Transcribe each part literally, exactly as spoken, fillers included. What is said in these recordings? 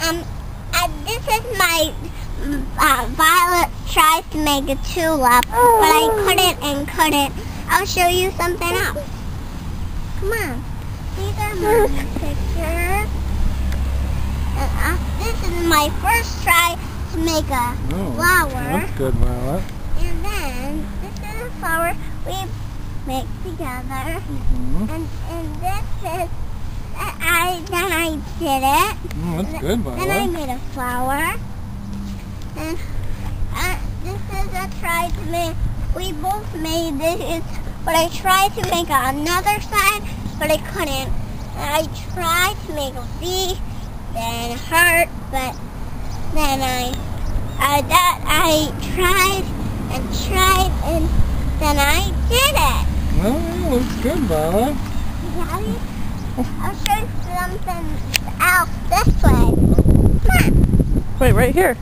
Um, uh, this is my uh, Violet tries to make a tulip, but I couldn't and couldn't. I'll show you something else. Come on. These are my pictures. And, uh, this is my first try to make a oh, flower. That's good, Violet. And then this is a flower we make together. Mm-hmm. And and this is I then I did it. Mm, that's good, Violet. Then I made a flower. And uh, this is a try to make. We both made this, but I tried to make another side, but I couldn't. And I tried to make a V, then heart, but then I, uh, that I tried and tried, and then I did it. Oh, yeah, looks good, Violet. Daddy, I'll show you something else this way. Come on. Wait, right here.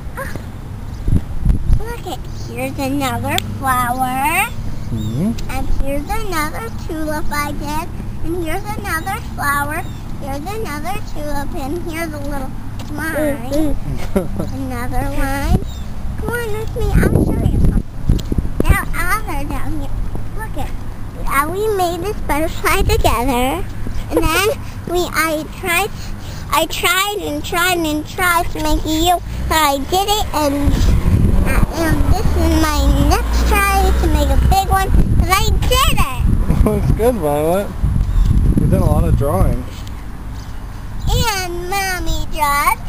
Look it. Here's another flower. Mm-hmm. And here's another tulip I did. And here's another flower. Here's another tulip. And here's a little line. Another line. Come on with me. I'll show you something. Now other down here. Look it. Uh, we made this butterfly together. And then we I tried I tried and tried and tried to make a U. But I did it, and uh, and this is my next try to make a big one. And I did it. Looks good, Violet. You did a lot of drawing. And Mommy just